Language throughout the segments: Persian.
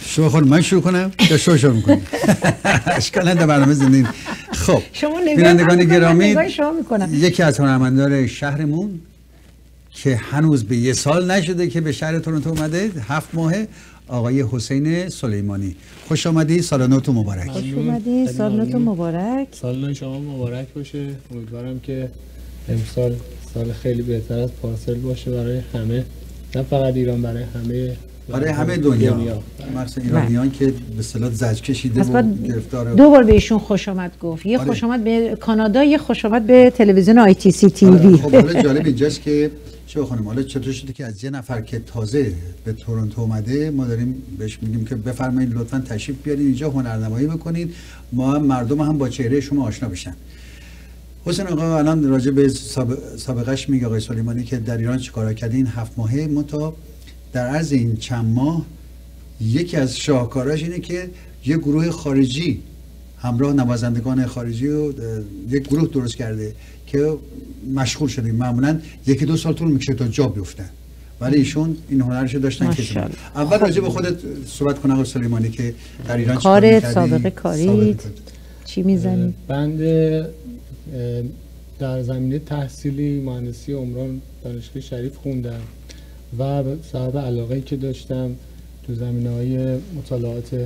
شما خود من شروع کنم یا شروع میکنم؟ اشکال نداره، برنامه زندگی. خب بینندگان گرامی، یکی از هنرمندان شهرمون که هنوز به 1 سال نشده که به شهر تورنتو اومده، 7 ماهه، آقای حسین سلیمانی. خوش آمدید، سال نوتون مبارک. خوش اومدید، سال نوتون مبارک. سال نو شما مبارک باشه. امیدوارم که امسال سال خیلی بهتر از پارسال باشه برای همه، نه فقط ایران، برای همه دنیا. مثلا ایرانیان که به اصطلاح زج کشیده و گرفتار. دو بار بهشون خوش آمد گفت. یه خوش آمد به کانادا، یه خوش آمد به تلویزیون ITC TV. خب حالا جالب اینجاست که چه خانم، حالا چطور شده که از یه نفر که تازه به تورنتو اومده ما داریم بهش میگیم که بفرمایید لطفاً تشریف بیارین اینجا هنرنمایی بکنید، ما مردم هم با چهره شما آشنا بشن. حسین آقا الان راجع به سابقهش میگه آقای سلیمانی که در ایران چیکارا کردین 7 ماهه، متا در عرض این چند ماه یکی از شاهکاراش اینه که یه گروه خارجی همراه نوازندگان خارجی و یک گروه درست کرده که مشغول شدیم. معمولا 1-2 سال طول میکشه تا جا بیفتن، ولی ایشون این هنرش داشتن که اول راجع به خودت صحبت کنم آقای سلیمانی که در ایران کارت، سابقه کاریت چی میزنی؟ بنده در زمینه تحصیلی مهندسی عمران دانشگاه شریف خوندم و سبب علاقه‌ای که داشتم تو زمینه‌های مطالعات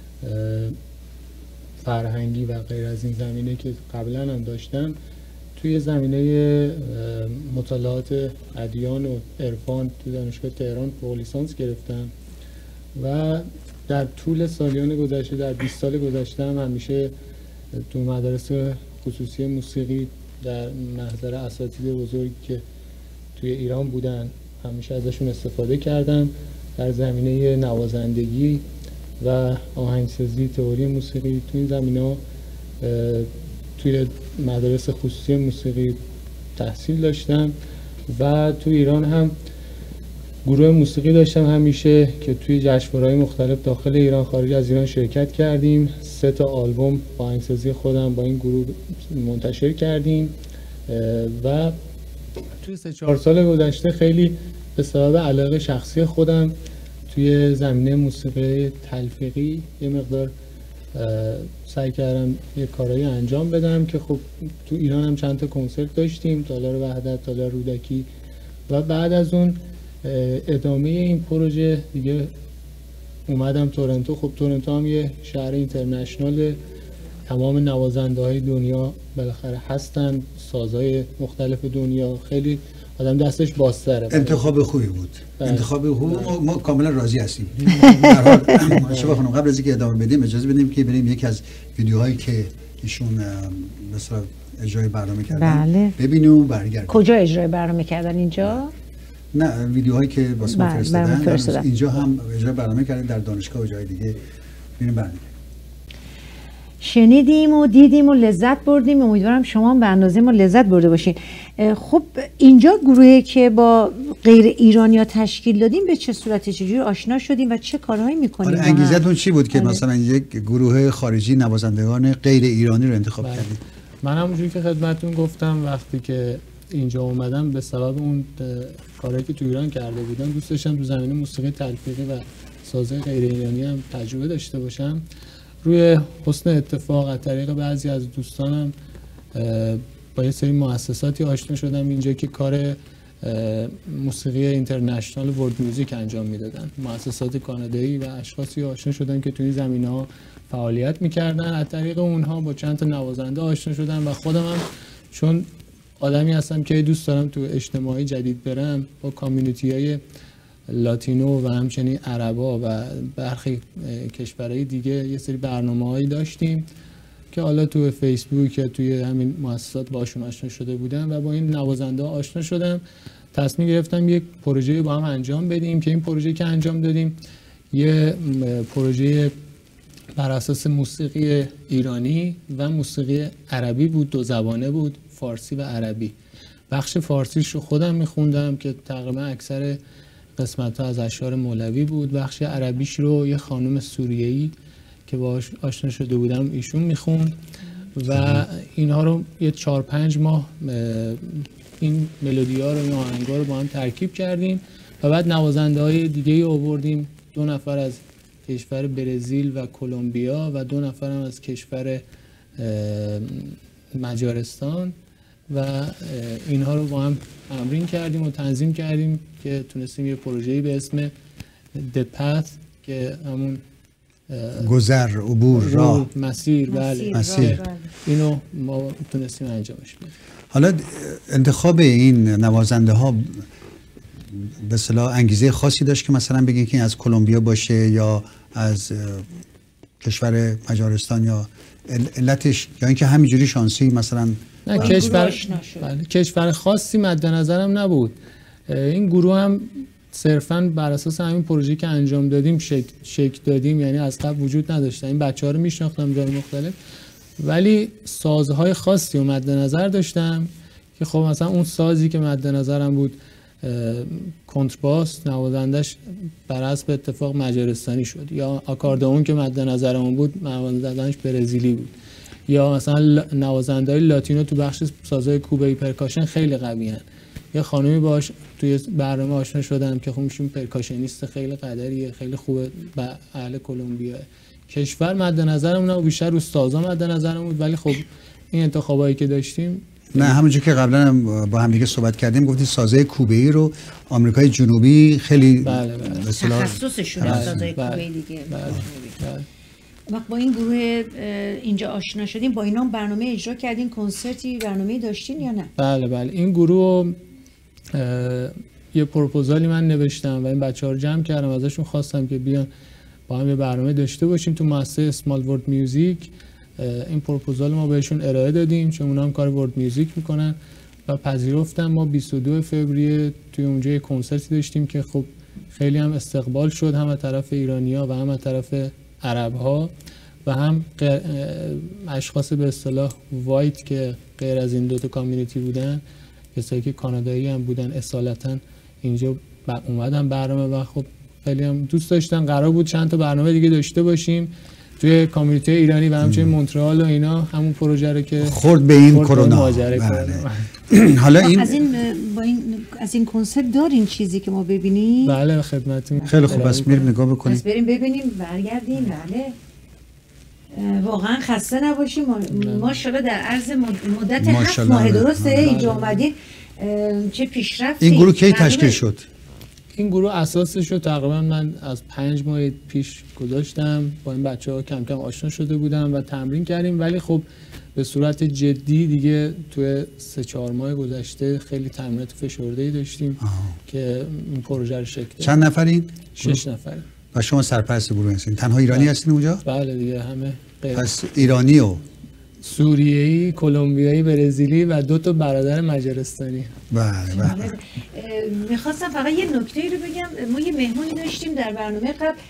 فرهنگی و غیر از این زمینه که قبلا هم داشتم، توی زمینه مطالعات ادیان و عرفان تو دانشگاه تهران فوق لیسانس گرفتم و در طول سالیان گذشته، در 20 سال گذشته هم همیشه تو مدارس خصوصی موسیقی در محضر اساتید بزرگی که توی ایران بودن همیشه ازشون استفاده کردم در زمینه نوازندگی و آهنگسازی، تئوری موسیقی. تو این زمینه‌ها توی مدارس خصوصی موسیقی تحصیل داشتم و تو ایران هم گروه موسیقی داشتم همیشه که توی جشنواره‌های مختلف داخل ایران، خارج از ایران شرکت کردیم. 3 تا آلبوم با آهنگسازی خودم با این گروه منتشر کردیم و توی 3-4 سال گذشته خیلی به سبب علاقه شخصی خودم توی زمینه موسیقی تلفیقی یه مقدار سعی کردم یه کارایی انجام بدم که خب تو ایران هم چند تا کنسرت داشتیم، تالار وحدت، تالار رودکی، و بعد از اون ادامه این پروژه دیگه اومدم تورنتو. خب تورنتو هم یه شهر اینترنشنال، تمام نوازنده های دنیا بالاخره هستن، سازهای مختلف دنیا، خیلی آدم دستش بازتره. انتخاب خوبی بود. انتخاب خوب، ما کاملا راضی هستیم. در حال شما خانم قبل از اینکه ادامه بدیم اجازه بدیم که بریم یکی از ویدیوهایی که ایشون مثلا اجرای برنامه کردن ببینیم و برگردیم. کجا اجرای برنامه کردن؟ اینجا؟ نه، ویدیوهایی که واسه ما فرستادن. اینجا هم اجرای برنامه کردن در دانشگاه و جای دیگه. ببینیم برنامه. شنیدیم و دیدیم و لذت بردیم. امیدوارم شما هم به اندازه ما لذت برده باشین. خب اینجا گروهی که با غیر ایرانی‌ها تشکیل دادیم به چه صورتی، چجوری آشنا شدیم و چه کارهایی می‌کنیم؟ انگیزتون چی بود که مثلا یک گروه خارجی نوازندگان غیر ایرانی رو انتخاب کردید؟ من همونجوری که خدمتتون گفتم وقتی که اینجا اومدم به سبب اون کارهایی که تو ایران کرده بودم دوست داشتم تو زمینه موسیقی تلفیقی و سازهای غیر ایرانی هم تجربه داشته باشم. روی حسن اتفاق از طریق بعضی از دوستانم با یه سری مؤسساتی آشنا شدم اینجا که کار موسیقی اینترنشنال ورلد میوزیک انجام میدادن. مؤسسات کانادایی و اشخاصی آشنا شدن که توی این زمینه‌ها فعالیت میکردن. از طریق اونها با چند تا نوازنده آشنا شدم و خودم هم چون آدمی هستم که دوست دارم تو اجتماعی جدید برم، با کامیونیتی‌های لاتینو و همچنین عربا و برخی کشورهای دیگه یه سری برنامه‌هایی داشتیم که حالا تو فیسبوک یا توی همین مؤسسات باشون آشنا شده بودم و با این نوازنده آشنا شدم. تصمیم گرفتم یک پروژه با هم انجام بدیم که این پروژه که انجام دادیم یه پروژه بر اساس موسیقی ایرانی و موسیقی عربی بود، 2 زبانه بود، فارسی و عربی. بخش فارسیش رو خودم میخوندم که تقریبا اکثر قسمت ها از اشعار مولوی بود. بخش عربیش رو یه خانم سوریه‌ای که باهاش آشنا شده بودم ایشون میخوند و اینها رو یه 4-5 ماه این ملودی ها رو، این آهنگا رو با هم ترکیب کردیم و بعد نوازنده های دیگه ای آوردیم. 2 نفر از کشور برزیل و کلمبیا و 2 نفر هم از کشور مجارستان و اینها رو با هم تمرین کردیم و تنظیم کردیم که تونستیم یه پروژه‌ای به اسم The Path که همون گذر، عبور، راه، مسیر، بله مسیر، اینو ما تونستیم انجامش بدیم. حالا انتخاب این نوازنده ها به اصطلاح انگیزه خاصی داشت که مثلا بگین که از کلمبیا باشه یا از کشور مجارستان یا علتش، یا اینکه همینجوری شانسی مثلا؟ نه، کشور خاصی مد نظرم نبود. این گروه هم صرفاً بر اساس همین پروژه‌ای که انجام دادیم شکل دادیم، یعنی از قبل وجود نداشتن. این بچه‌ها رو میشناختم جای مختلف، ولی سازهای خاصی رو مد نظر داشتم که خب مثلا اون سازی که مد نظرم بود کنترباس، نوازندش بر حسب اتفاق مجارستانی شد، یا آکاردئون که مد نظرمون بود نوازندش برزیلی بود، یا مثلا نوازنده‌های لاتینو تو بخش سازهای کوبه‌ای پرکاشن خیلی قوی‌ان. یه خانومی باش توی برنامه آشنا شدم که خب میشون پرکاشنیست خیلی قدریه، خیلی خوبه، با اهل کلمبیا. کشور مد نظرمون بود، بیشتر رو سازا مد نظرمون بود، ولی خب این انتخابایی که داشتیم نه، همونجوری که قبلا هم با هم دیگه صحبت کردیم گفتید سازهای کوبه‌ای رو آمریکای جنوبی خیلی تخصصشون سازهای کوبه‌ای دیگه. وقت با این گروه اینجا آشنا شدیم، با اینا برنامه اجرا کردین، کنسرتی برنامه داشتین یا نه؟ بله این گروه یه پروپوزالی من نوشتم و این بچه‌ها رو جمع کردم، ازشون خواستم که بیان با هم یه برنامه داشته باشیم تو مؤسسه اسمال ورلد میوزیک. این پروپوزال ما بهشون ارائه دادیم چون اونا هم کار ورلد میوزیک میکنن و پذیرفتن. ما 22 فوریه توی اونجا یه کنسرتی داشتیم که خب خیلی هم استقبال شد، هم از طرف ایرانی‌ها و هم از طرف عرب‌ها و هم اشخاص به اصطلاح وایت که غیر از این 2 تا کامیونیتی بودن، کسایی که کانادایی هم بودن اصالتا اینجا اومدن برنامه و خب خیلی هم دوست داشتن. قرار بود چند تا برنامه دیگه داشته باشیم توی کامیونیتی ایرانی و همچنین مونترال و اینا، همون پروژه رو که خورد به این کرونا. حالا این از این کنسرت دارین چیزی که ما ببینیم؟ بله خدمتتون. خیلی خوب، بس میریم نگاه بکنیم. بس بریم ببینیم برگردیم. بله واقعا خسته نباشیم. ماشاءالله در عرض مدت 7 ماه درسته اینجا اومدین، چه پیشرفتی. این گروه کی تشکیل شد؟ این گروه اساسش رو تقریبا من از 5 ماه پیش گذاشتم، با این بچه‌ها کم کم آشنا شده بودم و تمرین کردیم، ولی خب به صورت جدی دیگه توی 3-4 ماه گذشته خیلی تمرینات فشرده‌ای داشتیم که این پروژه رو شکل داد. چند نفرین؟ 6 نفریم. و شما سرپرست گروه هستین؟ تنها ایرانی هستین اونجا؟ بله دیگه همه غیر. پس ایرانی و سوریه‌ای، کلمبیایی، برزیلی و 2 تا برادر مجارستانی. بله. میخواستم فقط یه نکته رو بگم. ما یه مهمونی داشتیم در برنامه قبل،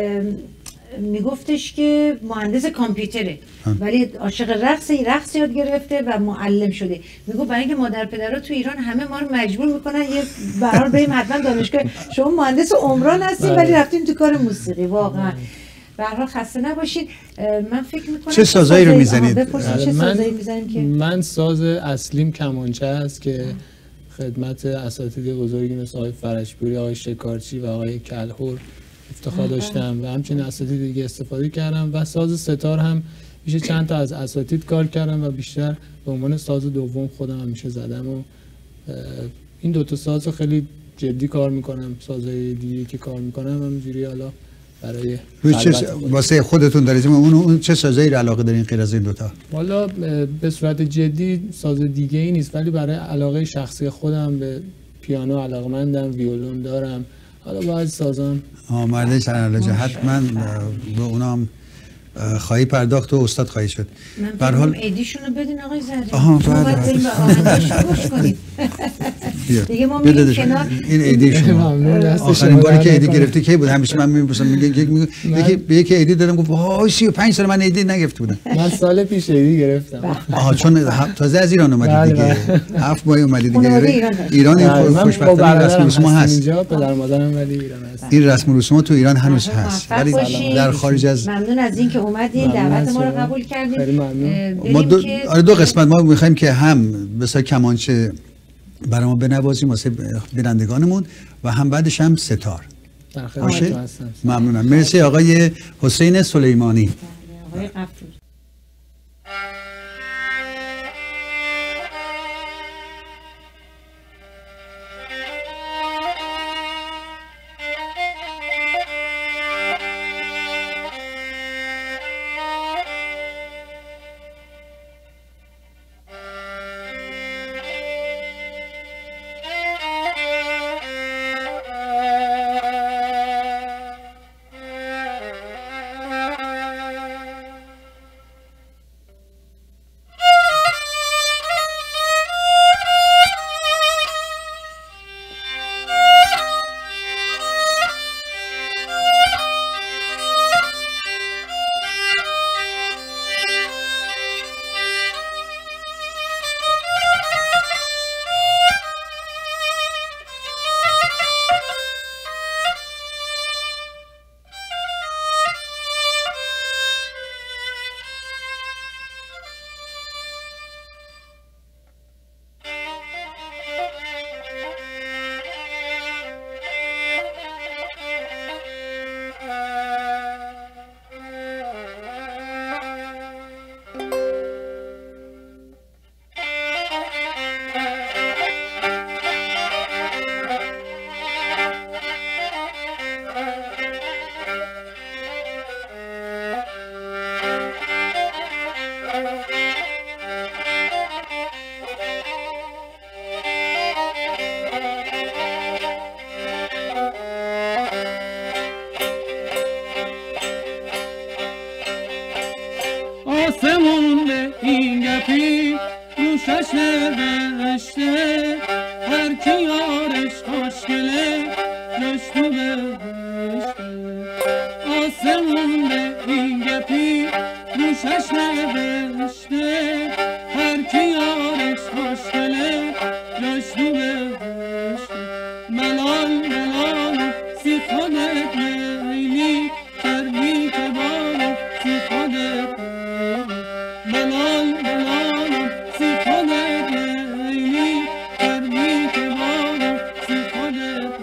میگفتش که مهندس کامپیوتره ولی عاشق رقص یاد گرفته و معلم شده. میگو برای اینکه مادر پدرها تو ایران همه ما رو مجبور میکنن یه برار بریم حتما دانشگاه. شما مهندس عمران هستین ولی رفتیم تو کار موسیقی. واقعا به هر حال خسته نباشید. من فکر میکنم چه سازایی رو میزنید؟ چه سازایی میزنید؟ که من ساز اصلیم کمانچه است که خدمت اساتید بزرگی مثل آقای فرجپوری، آقای شکارچی و آقای کلهور افتخار داشتم و همچنین اساتید دیگه استفاده کردم و ساز ستار هم میشه چند تا از اساتید کار کردم و بیشتر به عنوان ساز دوم خودم همیشه زدم و این 2 تا ساز رو خیلی جدی کار میکنم. سازهای دیگه که کار میکنم همینجوری حالا برای واسه خودتون دارید اون چه سازایی رو علاقه دارین غیر از این 2 تا؟ والا به صورت جدی ساز دیگه ای نیست، ولی برای علاقه شخصی خودم به پیانو علاقه‌مندم، ویولون دارم، حالا بعضی سازان مردش علاجه حتما به اونام خواهی پرداخت و استاد خواهی شد. به هر حال ایدیشونو بدین آقای زرین. بعد آهنگش کنید. دیگه ما میریم کنار. این ایدیشون آخرین باری که ایدی گرفتی کی بود؟ همیشه من میپرسم میگه یکی ایدی دادم گفت وای 35 سال من ایدی نگرفته بودم. من سال پیش ایدی گرفتم. چون تازه از ایران اومدی دیگه. 7 ماه اومدی دیگه. ایران خوشبختانه رسم رسوم هست. اینجا پدر مادرم ولی ایران هست. این رسم رسوم تو ایران هنوز هست. ولی در خارج از ممنون از اینکه اومدین، دعوت ما رو قبول کردین. ما 2 قسمت ما می‌خوایم که هم مثلا کمانچه برای ما بنوازیم واسه بینندگانمون و هم بعدش هم ستار. در خدمتتون هستم. ممنونم. مرسی آقای حسین سلیمانی. آقای غفور. آسمون به این گپی گوشش نوشته هر کی یارش خوشگله رشتو بهشته. آسمون به این گپی گوشش نوشته هر کی یارش خوشگله رشتو بهشته. ملال ملال سی خودت لیلی کردی که بارو سی خودت ملال ملال سی خودت لیلی کردی که بارو سی خودت.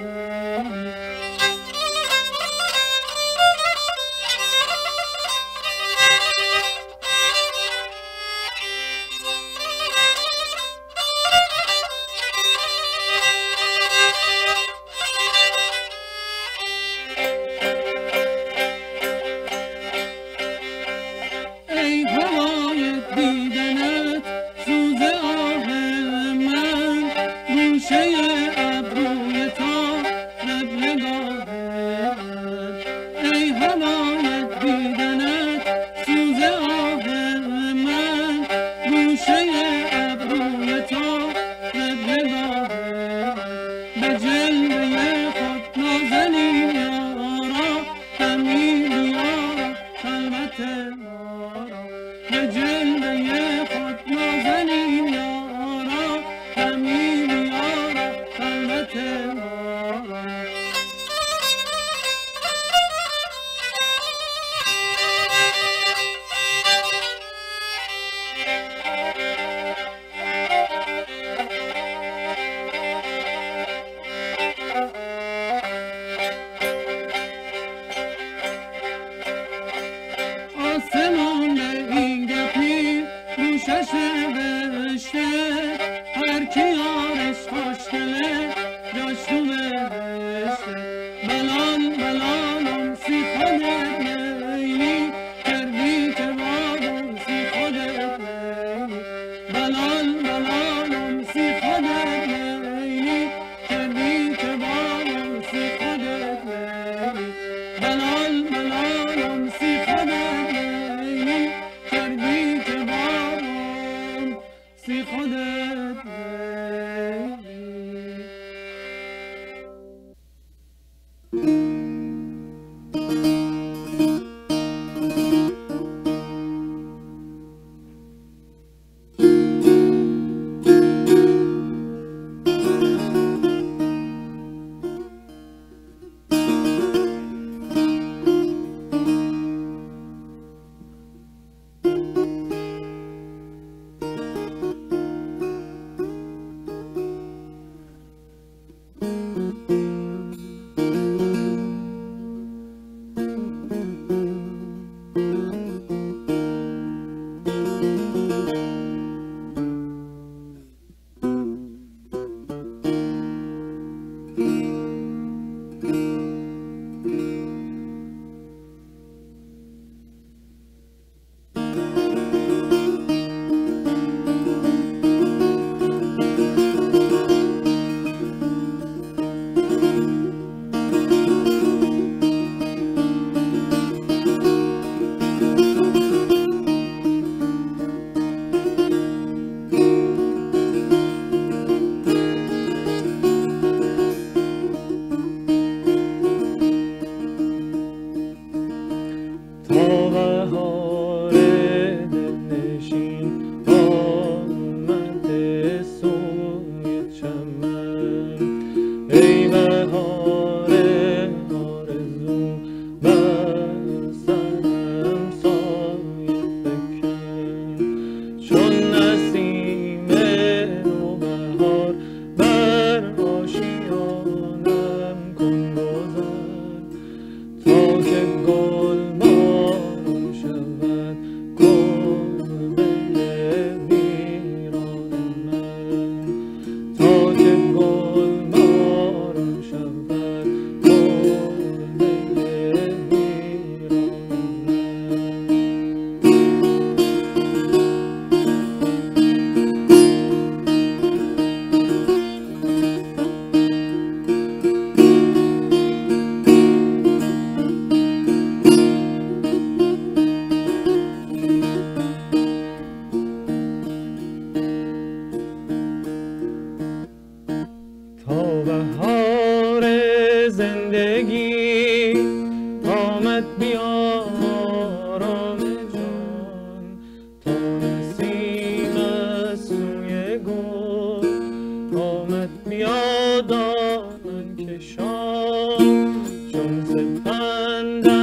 خندد